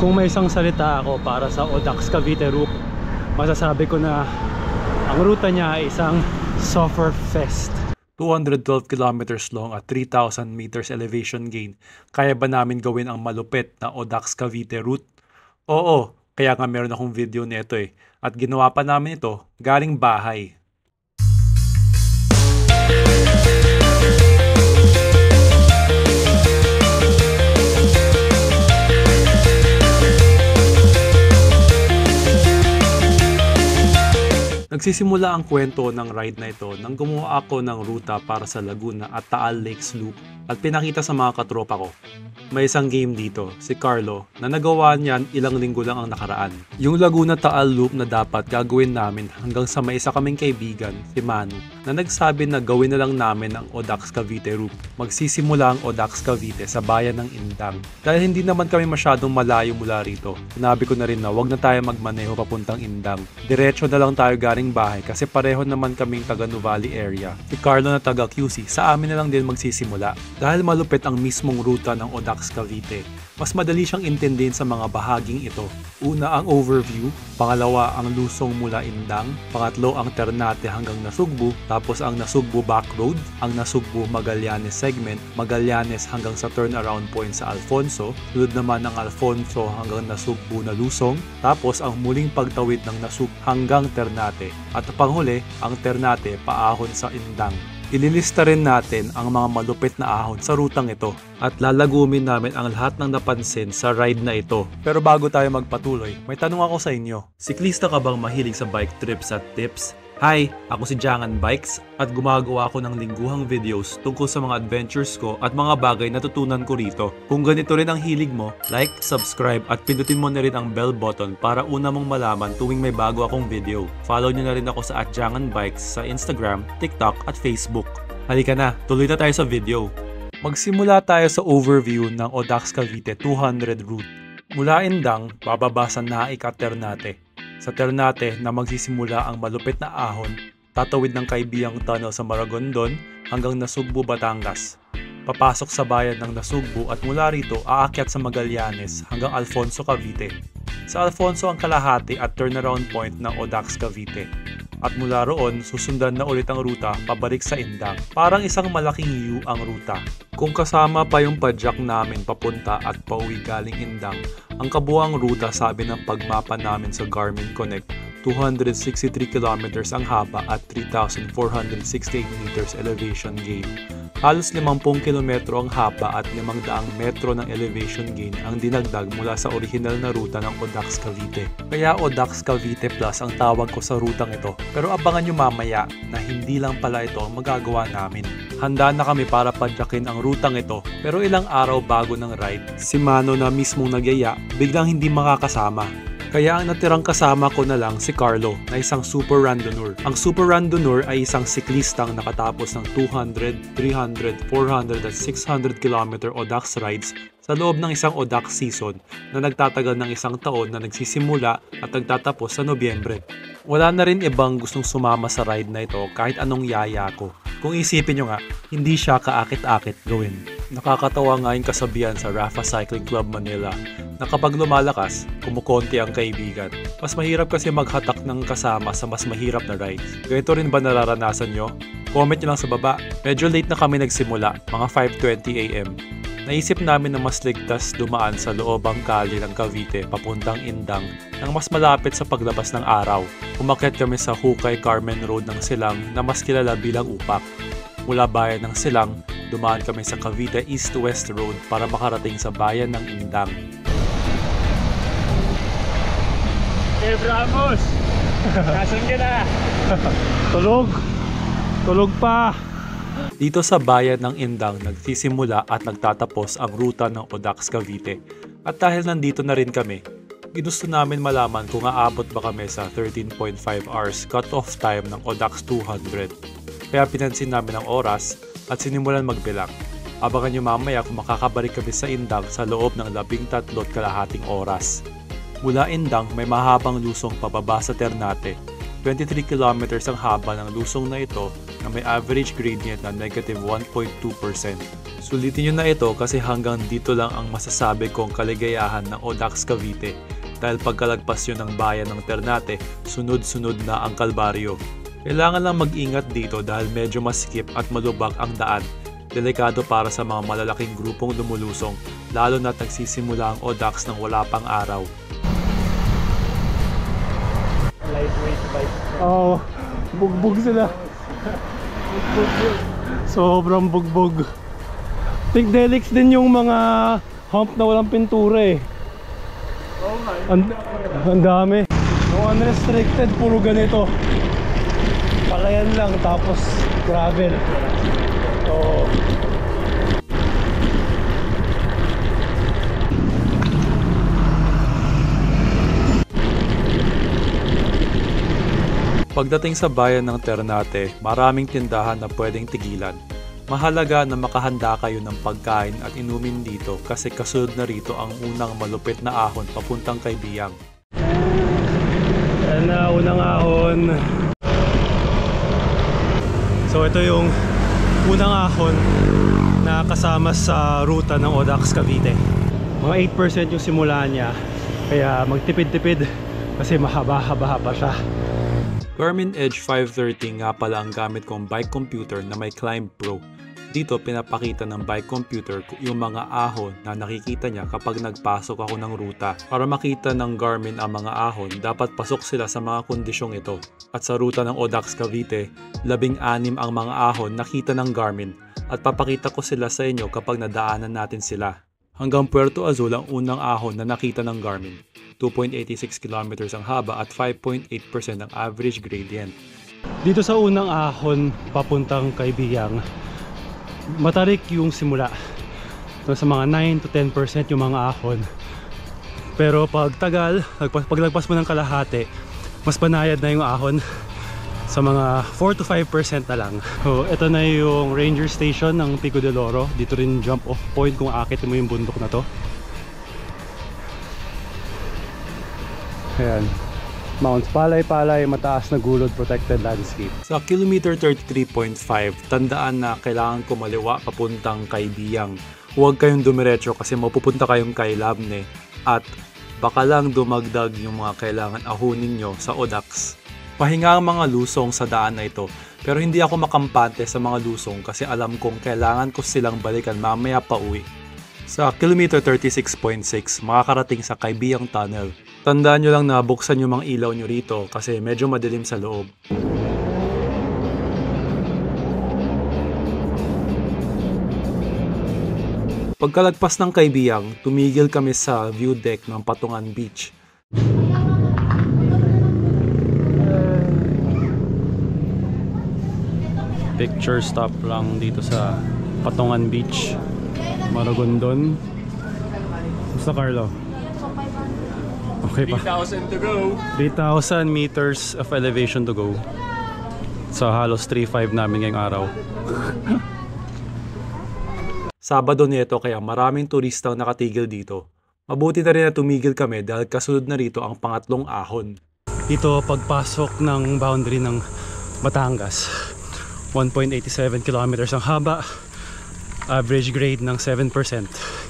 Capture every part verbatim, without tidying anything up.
Kung may isang salita ako para sa Audax Cavite Route, masasabi ko na ang ruta niya ay isang Sufferfest. two hundred twelve kilometers long at three thousand meters elevation gain. Kaya ba namin gawin ang malupit na Audax Cavite Route? Oo, kaya nga meron akong video nito eh. At ginawa pa namin ito galing bahay. Nagsisimula ang kwento ng ride na ito nang gumawa ako ng ruta para sa Laguna at Taal Lakes Loop at pinakita sa mga katropa ko. May isang game dito, si Carlo, na nagawa niyan ilang linggo lang ang nakaraan. Yung Laguna Taal Loop na dapat gagawin namin hanggang sa may isa kaming kaibigan, si Manu, na nagsabi na gawin na lang namin ang Audax Cavite Route. Magsisimula ang Audax Cavite sa bayan ng Indang. Dahil hindi naman kami masyadong malayo mula rito, sinabi ko na rin na wag na tayo magmaneho papuntang Indang. Diretso na lang tayo galing bahay kasi pareho naman kaming taga Nuvali area. Si Carlo na taga Q C, sa amin na lang din magsisimula. Dahil malupit ang mismong ruta ng Audax Cavite, mas madali siyang intindihin sa mga bahaging ito. Una ang overview, pangalawa ang lusong mula Indang, pangatlo ang Ternate hanggang Nasugbu, tapos ang Nasugbu Back Road, ang Nasugbu Magallanes segment, Magallanes hanggang sa turnaround point sa Alfonso, sunod naman ang Alfonso hanggang Nasugbu na lusong, tapos ang muling pagtawid ng Nasugbu hanggang Ternate, at panghuli ang Ternate paahon sa Indang. Ililista rin natin ang mga malupit na ahon sa rutang ito at lalagumin namin ang lahat ng napansin sa ride na ito. Pero bago tayo magpatuloy, may tanong ako sa inyo. Siklista ka bang mahilig sa bike trips at tips? Hi! Ako si Jangan Bikes at gumagawa ako ng lingguhang videos tungkol sa mga adventures ko at mga bagay na natutunan ko rito. Kung ganito rin ang hilig mo, like, subscribe at pindutin mo na rin ang bell button para una mong malaman tuwing may bago akong video. Follow nyo na rin ako sa at Jangan Bikes sa Instagram, TikTok at Facebook. Halika na, tuloy na tayo sa video. Magsimula tayo sa overview ng Audax Cavite two hundred route. Mula Indang, bababa sa Naik at Ternate. Sa Ternate na magsisimula ang malupit na ahon, tatawid ng Kaibiyang Tunnel sa Maragondon hanggang Nasugbu, Batangas. Papasok sa bayan ng Nasugbu at mula rito aakyat sa Magallanes hanggang Alfonso, Cavite. Sa Alfonso ang kalahati at turnaround point ng Audax Cavite. At mula roon, susundan na ulit ang ruta pabalik sa Indang. Parang isang malaking U ang ruta. Kung kasama pa yung padjak namin papunta at pauwi galing Indang, ang kabuang ruta sabi ng pagmapa namin sa Garmin Connect, two hundred sixty-three kilometers ang haba at three thousand four hundred sixty-eight meters elevation gain. Halos limampu kilometro ang haba at limang daang metro ng elevation gain ang dinagdag mula sa orihinal na ruta ng Audax Cavite. Kaya Audax Cavite Plus ang tawag ko sa rutang ito. Pero abangan nyo mamaya na hindi lang pala ito ang magagawa namin. Handa na kami para padyakin ang rutang ito, pero ilang araw bago ng ride, si Mano na mismong nagyaya biglang hindi makakasama. Kaya ang natirang kasama ko na lang si Carlo na isang super randonneur. Ang super randonneur ay isang siklistang nakatapos ng two hundred, three hundred, four hundred at six hundred kilometer Audax rides sa loob ng isang Audax season na nagtatagal ng isang taon na nagsisimula at nagtatapos sa Nobyembre. Wala na rin ibang gustong sumama sa ride na ito kahit anong yaya ko. Kung isipin nyo nga, hindi siya kaakit-akit gawin. Nakakatawa nga yung kasabihan sa Rafa Cycling Club Manila na kapag lumalakas, kumukonti ang kaibigan. Mas mahirap kasi maghatak ng kasama sa mas mahirap na rides. Ganito rin ba nararanasan nyo? Comment nyo lang sa baba. Medyo late na kami nagsimula, mga five twenty a m Naisip namin na mas ligtas dumaan sa loobang kali ng Cavite papuntang Indang nang mas malapit sa paglabas ng araw. Umakyat kami sa Hukay Carmen Road ng Silang na mas kilala bilang Upak. Mula bayan ng Silang, dumaan kami sa Cavite East-West Road para makarating sa bayan ng Indang. Hey Ramos! Nasaan ka na? Tulog! Tulog pa! Dito sa bayan ng Indang nagsisimula at nagtatapos ang ruta ng Audax Cavite. At dahil nandito na rin kami, ginusto namin malaman kung aabot ba kami sa thirteen point five hours cut-off time ng Audax two hundred. Kaya pinansin namin ang oras at sinimulan magbilang. Abangan nyo mamaya kung makakabalik kami sa Indang sa loob ng labing tatlo't kalahating oras. Mula Indang may mahabang lusong pababa sa Ternate. twenty-three kilometers ang haba ng lusong na ito na may average gradient na negative one point two percent. Sulitin nyo na ito kasi hanggang dito lang ang masasabi kong kaligayahan ng Audax Cavite dahil pagkalagpas yun ng bayan ng Ternate, sunod-sunod na ang kalbaryo. Kailangan lang mag-ingat dito dahil medyo masikip at malubak ang daan. Delikado para sa mga malalaking grupong lumulusong, lalo na't nagsisimula ang Audax nang wala pang araw. Lightweight bike. Oo, oh, bugbog sila. Sobrang bugbog. Tigdelix din yung mga hump na walang pintura eh. Oo nga. Ang, ang dami. Yung unrestricted, puro ganito. Palayan lang, tapos gravel. So, pagdating sa bayan ng Ternate, maraming tindahan na pwedeng tigilan. Mahalaga na makahanda kayo ng pagkain at inumin dito kasi kasunod na rito ang unang malupit na ahon papuntang kay Biyang. yan na, unang ahon. So ito yung unang ahon na kasama sa ruta ng Audax Cavite. Mga eight percent yung simula niya, kaya magtipid-tipid kasi mahaba-haba pa siya. Garmin Edge five thirty nga pala ang gamit kong bike computer na may Climb Pro. Dito pinapakita ng bike computer yung mga ahon na nakikita niya kapag nagpasok ako ng ruta. Para makita ng Garmin ang mga ahon, dapat pasok sila sa mga kondisyong ito. At sa ruta ng Audax Cavite, labing anim ang mga ahon nakita ng Garmin at papakita ko sila sa inyo kapag nadaanan natin sila. Hanggang Puerto Azul ang unang ahon na nakita ng Garmin. two point eight six kilometers ang haba at five point eight percent ang average gradient. Dito sa unang ahon papuntang kay Biyang, matarik yung simula. So, sa mga nine to ten percent yung mga ahon. Pero pag tagal, paglagpas mo ng kalahati, mas banayad na yung ahon. Sa mga four to five percent na lang. So, ito na yung ranger station ng Pico del Oro. Dito rin jump off point kung akit mo yung bundok na to. Ayan. Mounts Palay-Palay, mataas na gulod, protected landscape. Sa kilometer thirty-three point five, tandaan na kailangan kumaliwa papuntang kay Biyang. Huwag kayong dumiretso kasi mapupunta kayong kay Labne at baka lang dumagdag yung mga kailangan ahunin nyo sa Audax. Pahinga ang mga lusong sa daan na ito, pero hindi ako makampante sa mga lusong kasi alam kong kailangan ko silang balikan mamaya pa uwi. Sa kilometer thirty-six point six, makakarating sa Kaibiyang Tunnel. Tandaan nyo lang na buksan yung mga ilaw nyo rito kasi medyo madilim sa loob. Pagkalagpas ng Kaibiyang, tumigil kami sa view deck ng Patungan Beach. Picture stop lang dito sa Patungan Beach, Maragondon. Basta Carlo? Okay pa. three thousand to go. three thousand meters of elevation to go. Sa halos three point five namin ngayong araw. Sabado nito kaya maraming turistang nakatigil dito. Mabuti na rin na tumigil kami dahil kasunod na rito ang pangatlong ahon. Dito pagpasok ng boundary ng Batangas. one point eight seven kilometers ang haba. Average grade ng seven percent.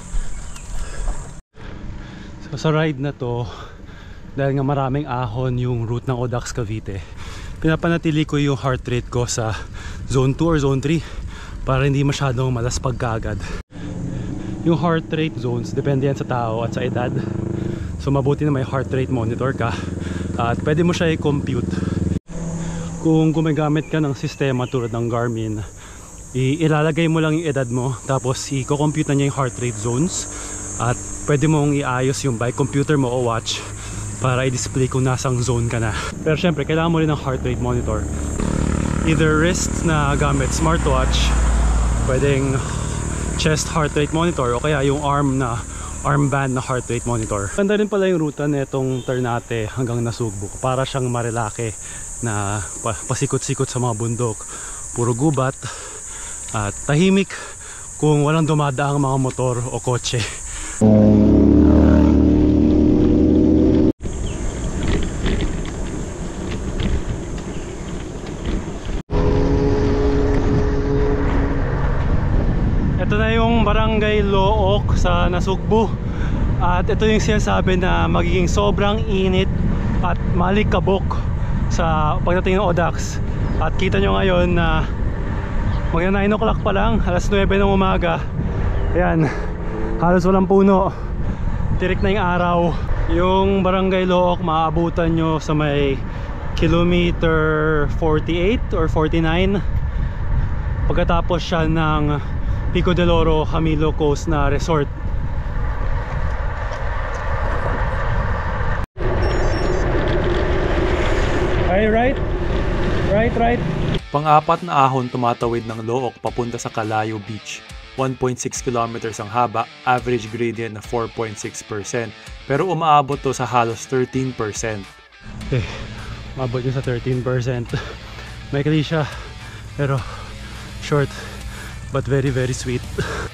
So sa ride na to, dahil nga maraming ahon yung route ng Audax Cavite, pinapanatili ko yung heart rate ko sa zone two or zone three para hindi masyadong malaspag kaagad. Yung heart rate zones, depende yan sa tao at sa edad. So mabuti na may heart rate monitor ka at pwede mo siya i-compute. Kung gumagamit ka ng sistema tulad ng Garmin, ilalagay mo lang yung edad mo tapos i-compute na niya yung heart rate zones at pwede mong iayos yung bike computer mo o watch para i-display kung nasang zone ka na. Pero syempre kailangan mo rin ng heart rate monitor, either wrist na gamit smartwatch, pwedeng chest heart rate monitor, o kaya yung arm na armband na heart rate monitor. Ganda rin pala yung ruta nitong Ternate hanggang Nasugbu, para siyang Marilake na pasikot-sikot sa mga bundok, puro gubat at tahimik kung walang dumadaang mga motor o kotse. Look sa Nasugbu. At ito yung sinasabi na magiging sobrang init at malikabok sa pagdating ng Odax. At kita nyo ngayon na magna nine o'clock pa lang, alas nuwebe ng umaga. Ayan, halos walang puno, tirik na yung araw. Yung Barangay Look maaabutan nyo sa may kilometer forty-eight or forty-nine. Pagkatapos siya ng Pico del Oro Camilo Coast na resort. Ay, right? Right, right. Pang-apat na ahon tumatawid ng Look papunta sa Calayo Beach. one point six kilometers ang haba, average gradient na four point six percent. Pero umaabot to sa halos thirteen percent. Okay, umabot yun sa thirteen percent. Maikli siya, pero short, but very very sweet.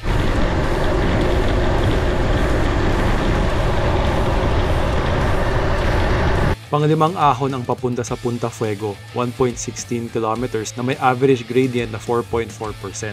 Panglimang ahon ang papunta sa Punta Fuego, one point one six kilometers na may average gradient na four point four percent.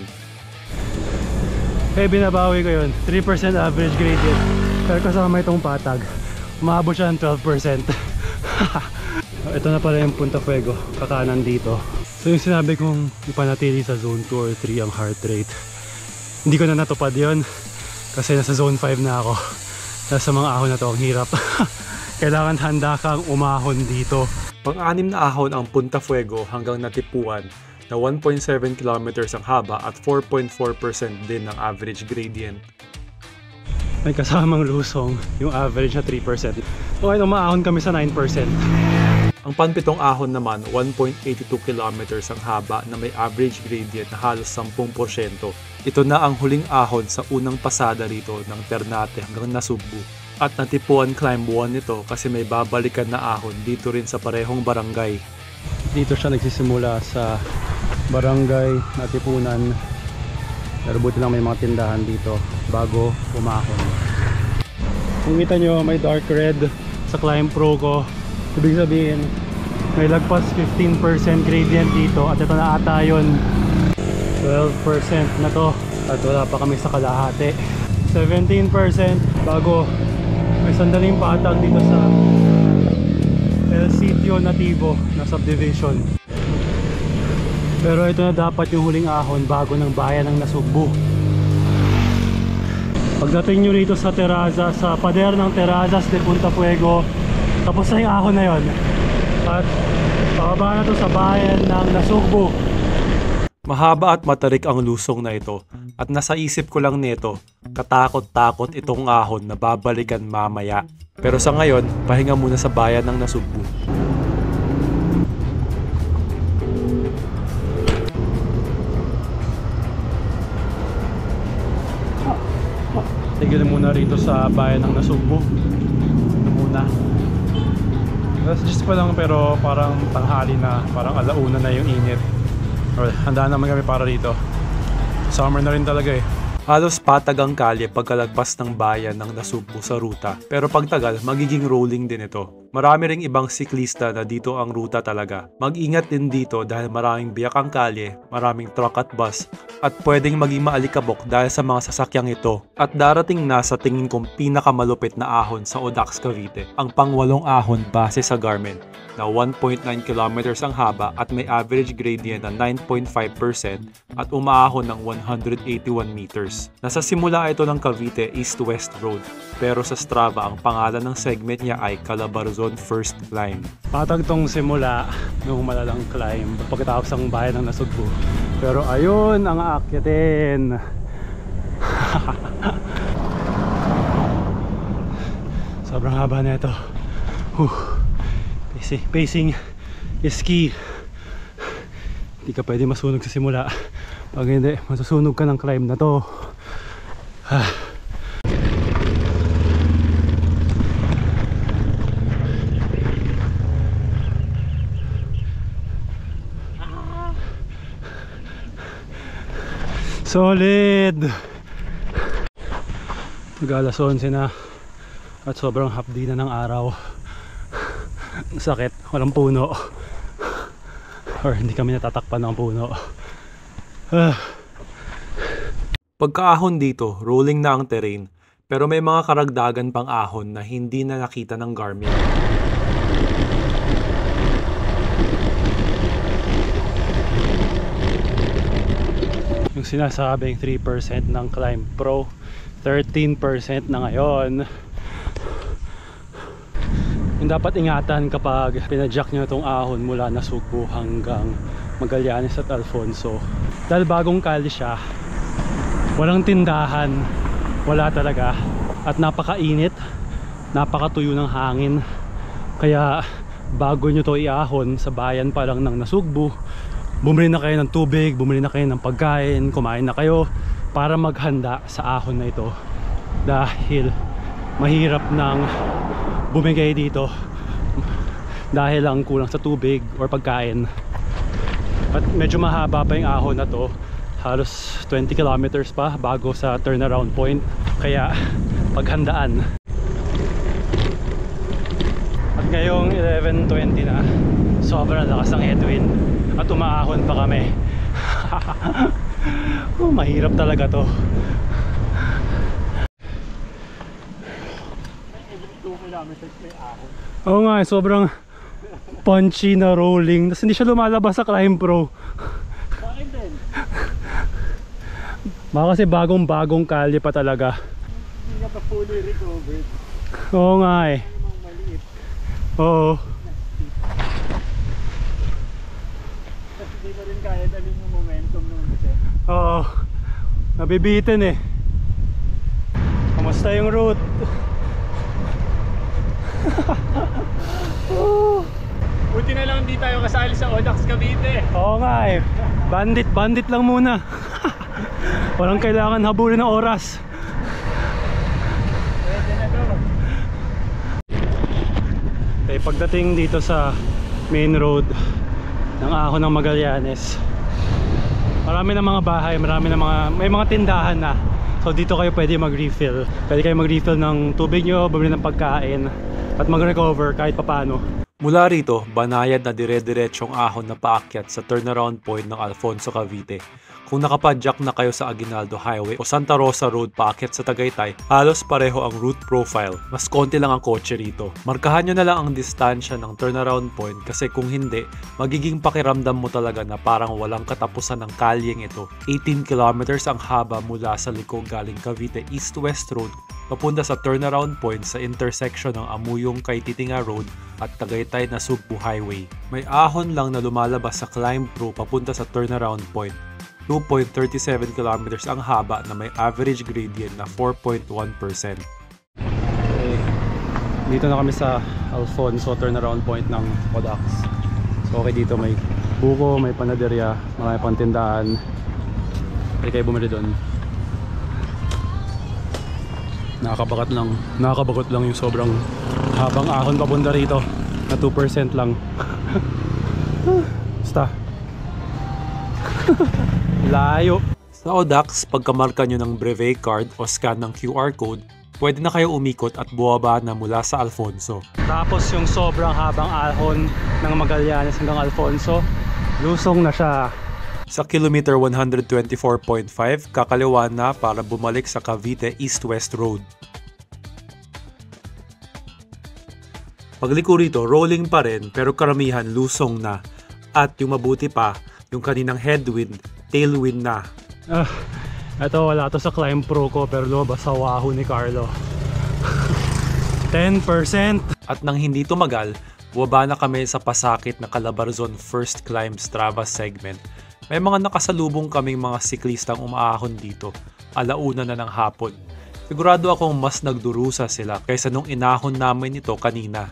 Eh, binabawi ko yun, three percent average gradient. Pero kasama itong patag, umabot siya ng twelve percent. Ito na pala yung Punta Fuego, kakanan dito. So yung sinabi kong ipanatili sa zone two or three ang heart rate, hindi ko na natupad yun kasi nasa zone five na ako. Nasa mga ahon na to, ang hirap. Kailangan handa kang umahon dito. Pang-anim na ahon ang Punta Fuego hanggang Natipuan na one point seven kilometers ang haba at four point four percent din ang average gradient. May kasamang lusong, yung average na three percent. Okay, umahon kami sa nine percent. Ang panpitong ahon naman, one point eight two kilometers ang haba na may average gradient na halos ten percent. Ito na ang huling ahon sa unang pasada rito ng Ternate hanggang Nasugbu. At Natipuan climb one nito kasi may babalikan na ahon dito rin sa parehong barangay. Dito siya nagsisimula sa Barangay Natipunan. Pero buti lang may mga tindahan dito bago umahon. Kung kita nyo, may dark red sa Climb Pro ko. Ibig sabihin, may lagpas fifteen percent gradient dito at ito na ata yun. twelve percent na to at wala pa kami sa kalahati. seventeen percent bago may sandaling patag dito sa El Sitio Nativo na subdivision. Pero ito na dapat yung huling ahon bago ng bayan ng Nasugbu. Pagdating nyo rito sa Terraza, sa pader ng Terrazas de Punta Fuego, tapos na yung ahon na yon. At pababa na to sa bayan ng Nasugbu. Mahaba at matarik ang lusong na ito at nasa isip ko lang nito, katakot-takot itong ahon na babalikan mamaya. Pero sa ngayon, pahinga muna sa bayan ng Nasugbu. Tigil muna rito sa bayan ng Nasugbu. Ito muna. Just pa lang pero parang tanghali na, parang alauna na yung init. Or, handa naman kami para rito. Summer na rin talaga eh. Halos patag ang kalye pagkalagpas ng bayan ng Nasugbu sa ruta. Pero pagtagal, magiging rolling din ito. Marami ring ibang siklista na dito ang ruta talaga. Mag-ingat din dito dahil maraming biyak ang kalye, maraming truck at bus, at pwedeng maging maalikabok dahil sa mga sasakyang ito. At darating na sa tingin kong pinakamalupit na ahon sa Odax Cavite, ang pangwalong ahon base sa Garmin, na one point nine kilometers ang haba at may average gradient na nine point five percent at umaahon ng one hundred eighty-one meters. Nasa simula ito ng Cavite East-West Road, pero sa Strava ang pangalan ng segment niya ay Calabarzon First Climb. Patag tong simula nung malalang climb pagkatapos ang bayan ng Nasugbu. Pero ayun ang aakyatin. Sobrang haba na ito. Huh. Pacing, pacing is key. Hindi ka pwede masunog sa simula. Pag hindi, masusunog ka ng climb na to. Ah. Solid! Mag-alas onse na at sobrang hapdi na ng araw. Sakit, walang puno. Or hindi kami natatakpan ng puno. Ah. Pagkaahon dito, rolling na ang terrain, pero may mga karagdagan pang ahon na hindi na nakita ng Garmin. Yung sinasabing three percent ng Climb Pro, thirteen percent na ngayon. Yung dapat ingatan kapag pinajack nyo itong ahon mula Nasugbu hanggang Magallanes at Alfonso, dahil bagong kali siya, walang tindahan, wala talaga, at napakainit, napakatuyo ng hangin. Kaya bago nyo to iahon sa bayan pa lang ng Nasugbu, bumili na kayo ng tubig, bumili na kayo ng pagkain, kumain na kayo para maghanda sa ahon na ito, dahil mahirap nang bumigay dito dahil lang kulang sa tubig or pagkain. At medyo mahaba pa yung ahon na to, halos twenty kilometers pa bago sa turnaround point, kaya paghandaan. At ngayong eleven twenty na, sobrang lakas ng headwind at umaahon pa kami. Oh, mahirap talaga to. two kilometers may ahon. Oo nga, sobrang punchy na rolling. Tapos hindi siya lumalabas sa Climb Pro. Bakit din? Baka kasi bagong bagong kalye pa talaga. Hindi ka pa fully recovered. Oo nga eh. Namang maliit. Oo. Kasi hindi ko rin kaya dalhin yung momentum nung isa. Oo. Nabibitin eh. Kamusta yung route? Buti na lang hindi tayo kasali sa Audax Cavite. Oo nga eh. Bandit, bandit lang muna. Walang kailangan habulin ng oras. Pwede na to. Eh, pagdating dito sa main road ng ahon ng Magallanes, marami na mga bahay, marami na mga, may mga tindahan na. So dito kayo pwede mag-refill. Pwede kayo mag-refill ng tubig nyo, bumili ng pagkain, at mag-recover kahit papano. Mula rito, banayad na dire-diretsyong ahon na paakyat sa turnaround point ng Alfonso, Cavite. Kung nakapadyak na kayo sa Aguinaldo Highway o Santa Rosa Road paakyat sa Tagaytay, halos pareho ang route profile. Mas konti lang ang kotse rito. Markahan nyo na lang ang distansya ng turnaround point, kasi kung hindi, magiging pakiramdam mo talaga na parang walang katapusan ng kalyeng ito. eighteen kilometers ang haba mula sa liko galing Cavite East-West Road papunta sa turnaround point sa intersection ng Amuyong kay Titinga Road at Tagaytay Nasugbu Highway. May ahon lang na lumalabas sa Climb Pro papunta sa turnaround point. two point three seven kilometers ang haba na may average gradient na four point one percent. Okay. Dito na kami sa Alfonso turnaround point ng Audax. So okay, dito may buko, may panaderya, marami pang tindahan. Pwede kayo bumili doon. Nakakabagat lang, nakakabagot lang yung sobrang habang ahon papunta rito na two percent lang. Basta layo. Sa Audax, pagkamarka nyo ng brevet card o scan ng Q R code, pwede na kayo umikot at buwaba na mula sa Alfonso. Tapos yung sobrang habang ahon ng Magallanes hanggang Alfonso, lusong na siya. Sa kilometer one twenty-four point five, kakaliwa na para bumalik sa Cavite East-West Road. Pagliko rito, rolling pa rin pero karamihan lusong na. At yung mabuti pa, yung kaninang headwind, tailwind na. Ah, eto wala to sa Climb Pro ko, pero lumabas sa Wahoo ni Carlo. ten percent. At nang hindi tumagal, bumaba na kami sa pasakit na Calabarzon First Climb Strava segment. May mga nakasalubong kaming mga siklistang umaahon dito, alauna na ng hapon. Sigurado akong mas nagdurusa sila kaysa nung inahon namin ito kanina.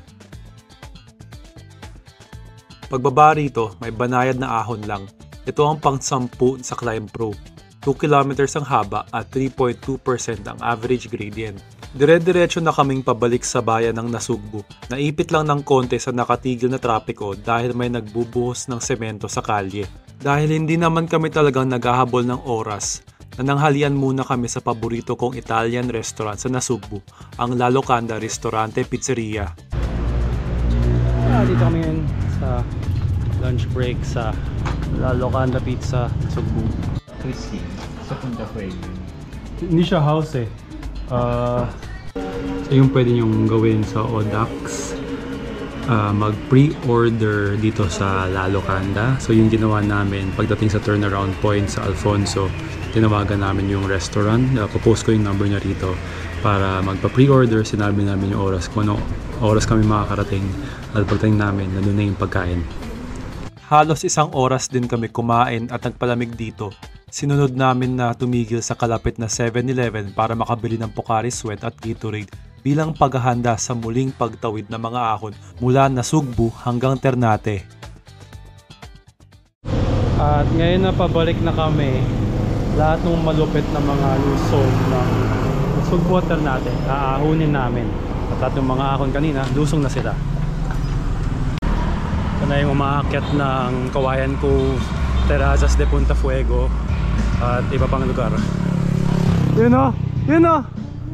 Pagbaba rito, may banayad na ahon lang. Ito ang pang-sampu sa Climb Pro. two kilometers ang haba at three point two percent ang average gradient. Dire-diretso na kaming pabalik sa bayan ng Nasugbu. Naipit lang ng konti sa nakatigil na trapiko dahil may nagbubuhos ng semento sa kalye. Dahil hindi naman kami talagang naghahabol ng oras, nananghalian muna kami sa paborito kong Italian restaurant sa Nasugbu, ang La Locanda Ristorante Pizzeria. Ah, dito kami ngayon sa lunch break sa La Locanda Pizza, Nasugbu. Crispy. Sa Punta Fuego. Hindi siya house eh. Uh, so yung pwede nyong gawin sa Odax, uh, mag-pre-order dito sa La Locanda. So yung ginawa namin pagdating sa turnaround point sa Alfonso, tinawagan namin yung restaurant. Uh, Popost ko yung number niya rito para magpa-pre-order. Sinabi namin yung oras kung ano oras kami makakarating, at pagdating namin nandun na yung pagkain. Halos isang oras din kami kumain at nagpalamig dito. Sinunod namin na tumigil sa kalapit na seven eleven para makabili ng Pocari Sweat at Gatorade bilang paghahanda sa muling pagtawid ng mga ahon mula Nasugbu hanggang Ternate. At ngayon na pabalik na kami, lahat ng malupit na mga lusong ng Nasugbu at Ternate, aahunin namin. At lahat ng mga ahon kanina, lusong na sila. Ito na yung umaakyat ng Kawayan Cove, Terrazas de Punta Fuego at iba pang lugar. Yun o! Yun o!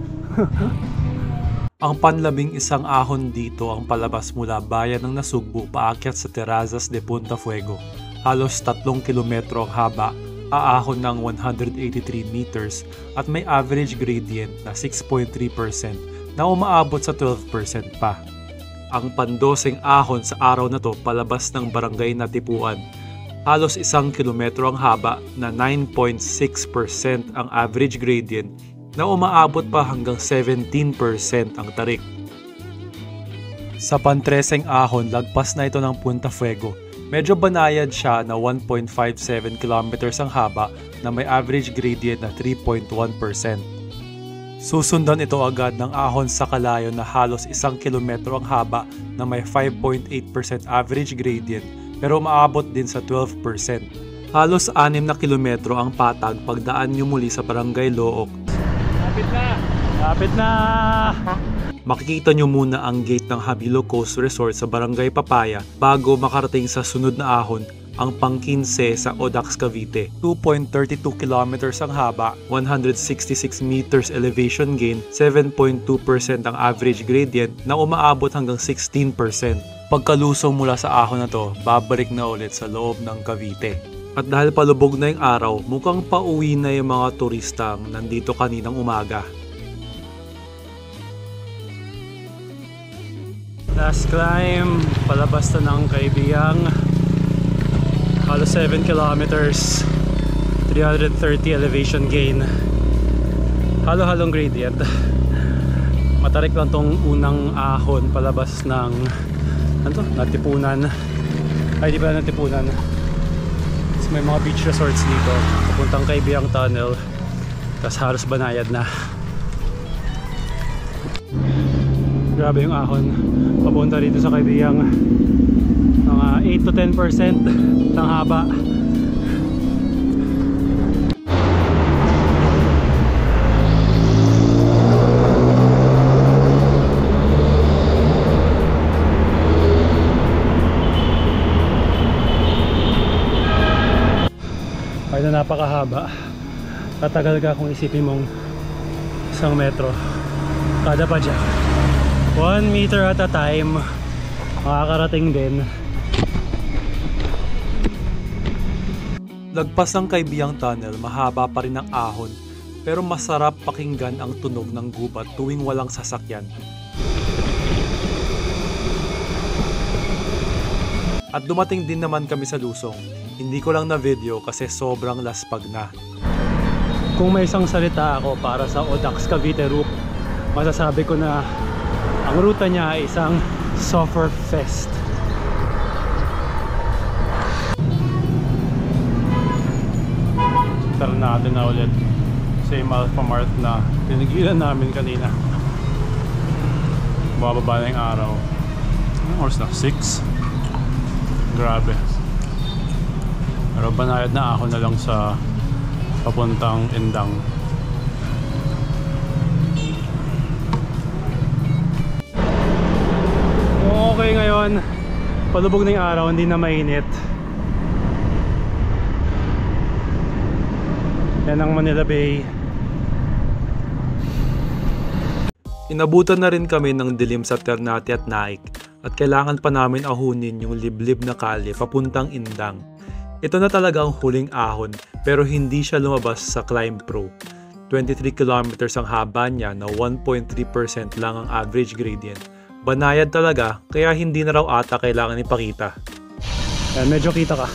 Ang panlabing isang ahon dito ang palabas mula bayan ng Nasugbu paakyat sa Terrazas de Punta Fuego. Halos tatlong kilometro ang haba, aahon ng one hundred eighty-three meters at may average gradient na six point three percent na umaabot sa twelve percent pa. Ang pandoseng ahon sa araw na to palabas ng barangay Natipuan. Halos isang kilometro ang haba na nine point six percent ang average gradient na umaabot pa hanggang seventeen percent ang tarik. Sa pantreseng ahon, lagpas na ito ng Punta Fuego. Medyo banayad siya na one point five seven kilometers ang haba na may average gradient na three point one percent. Susundan ito agad ng ahon sa Kalayo na halos isang kilometro ang haba na may five point eight percent average gradient pero umaabot din sa twelve percent. Halos anim na kilometro ang patag pagdaan nyo muli sa Barangay Look. Lapit na! Lapit na! Makikita nyo muna ang gate ng Habilo Coast Resort sa Barangay Papaya bago makarating sa sunod na ahon, ang pang-quince sa Odax, Cavite. two point three two kilometers ang haba, one hundred sixty-six meters elevation gain, seven point two percent ang average gradient na umaabot hanggang sixteen percent. Pagkalusong mula sa ahon na to, babalik na ulit sa loob ng Cavite. At dahil palubog na yung araw, mukhang pauwi na yung mga turistang nandito kaninang umaga. Last climb, palabas na ng Kaibiyang. Halos seven kilometers, three hundred thirty elevation gain. Halo-halong gradient. Matarik lang tong unang ahon palabas ng ano, Natipunan. Ay, di ba Natipunan? So, may mga beach resorts dito. Papuntang Kaibiyang Tunnel. Tapos halos banayad na. Grabe yung ahon. Papunta dito sa Kaibiyang. Mga eight to ten percent ng haba. Ay na napakahaba. Tatagal ka kung isipin mong isang metro kada pa dyan. One meter at a time. Makakarating din. Lagpas ng Kaibiyang Tunnel, mahaba pa rin ang ahon, pero masarap pakinggan ang tunog ng gubat tuwing walang sasakyan. At dumating din naman kami sa Lusong. Hindi ko lang na video kasi sobrang laspag na. Kung may isang salita ako para sa Odax Cavite route, masasabi ko na ang ruta niya ay isang Suffer Fest. Tara natin na ulit. Same Alpha Mart na tinigilan namin kanina. Bababa na yung araw. Anong oras na? six? Grabe. Pero banayad na ako na lang sa papuntang Indang. Okay ngayon, palubog na yung araw, hindi na mainit. Yan ang Manila Bay. Inabutan na rin kami ng dilim sa Ternate at Naik at kailangan pa namin ahunin yung liblib na kalye papuntang Indang. Ito na talaga ang huling ahon pero hindi siya lumabas sa Climb Pro. twenty-three kilometers ang haba niya na one point three percent lang ang average gradient. Banayad talaga kaya hindi na raw ata kailangan ipakita. Yan, medyo kita ka.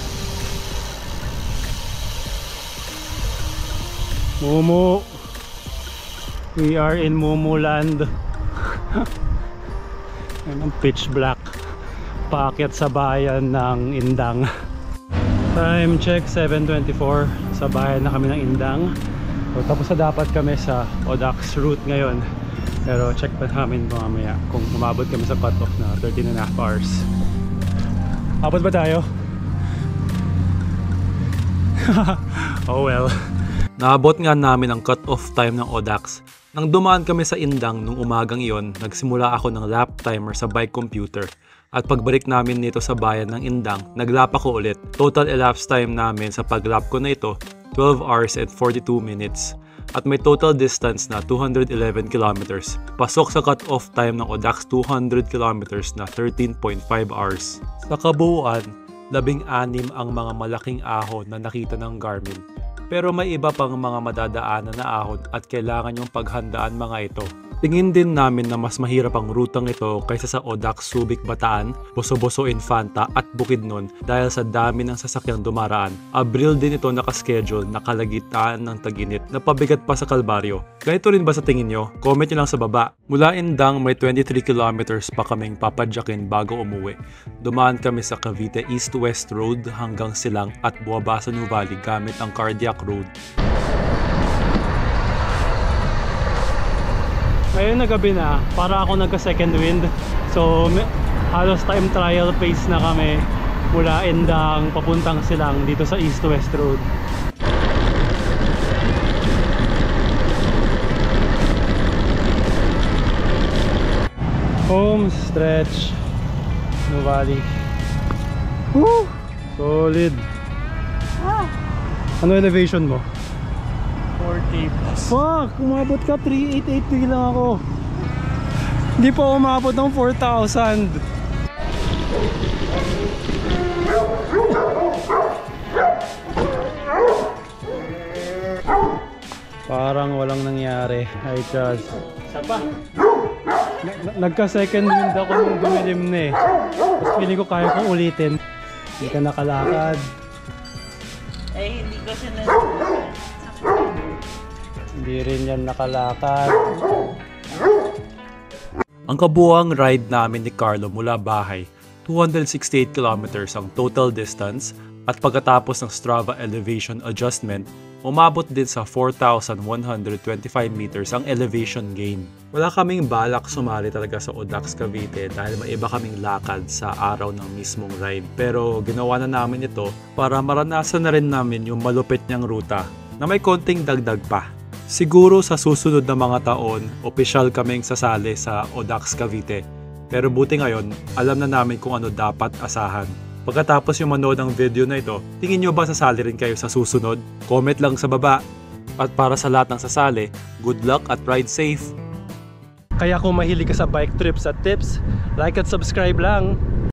Mumu. We are in Mumu land. Yan ang pitch black. Paakyat sa bayan ng Indang. Time check seven twenty-four. Sa bayan na kami ng Indang. So, tapos na dapat kami sa Odax route ngayon. Pero check pa namin mamaya kung umabot kami sa cut-off na thirteen and a half hours. Abot ba tayo? Oh well. Naabot nga namin ang cut-off time ng Odax. Nang dumaan kami sa Indang nung umagang iyon, nagsimula ako ng lap timer sa bike computer. At pagbalik namin nito sa bayan ng Indang, naglap ako ulit. Total elapsed time namin sa paglap ko na ito, twelve hours and forty-two minutes. At may total distance na two hundred eleven kilometers. Pasok sa cut-off time ng Odax two hundred kilometers na thirteen point five hours. Sa kabuuan, labing anim ang mga malaking ahon na nakita ng Garmin. Pero may iba pang mga madadaanan na ahon at kailangan yung paghandaan mga ito. Tingin din namin na mas mahirap ang rutang ito kaysa sa Odax Subic Bataan, Boso-Boso Infanta at Bukidnon dahil sa dami ng sasakyang dumaraan. Abril din ito nakaschedule na kalagitnaan ng tag-init na pabigat pa sa Kalbaryo. Ganito rin ba sa tingin nyo? Comment nyo lang sa baba. Mula Indang may twenty-three kilometers pa kaming papadyakin bago umuwi. Dumaan kami sa Cavite East-West Road hanggang Silang at buwaba sa Nuvali gamit ang Cardiac Road. Ngayon na gabi na, para ako nagka second wind. So halos time trial pace na kami mula Indang papuntang Silang dito sa East West Road. Home stretch Nuvali. Woo! Solid. Ano elevation mo? forty plus. Fuck! Umabot ka, three eight eight lang ako. Hindi pa umabot ng four thousand. Parang walang nangyari. I just... Saba? Nagka second wind ako nung dumilim na eh. Tapos feeling ko kaya kong ulitin. Hindi ka nakalakad. Eh, hindi ko siya na... Hindi rin yan nakalakad. Ang kabuuang ride namin ni Carlo mula bahay, two hundred sixty-eight kilometers ang total distance at pagkatapos ng Strava elevation adjustment, umabot din sa four thousand one hundred twenty-five meters ang elevation gain. Wala kaming balak sumali talaga sa Odax Cavite dahil may iba kaming lakad sa araw ng mismong ride. Pero ginawa na namin ito para maranasan na rin namin yung malupit niyang ruta na may konting dagdag pa. Siguro sa susunod na mga taon, opisyal kaming sasali sa Odax Cavite. Pero buti ngayon, alam na namin kung ano dapat asahan. Pagkatapos yung manood ng video na ito, tingin nyo ba sasali rin kayo sa susunod? Comment lang sa baba. At para sa lahat ng sasali, good luck at ride safe! Kaya kung mahilig ka sa bike trips at tips, like at subscribe lang.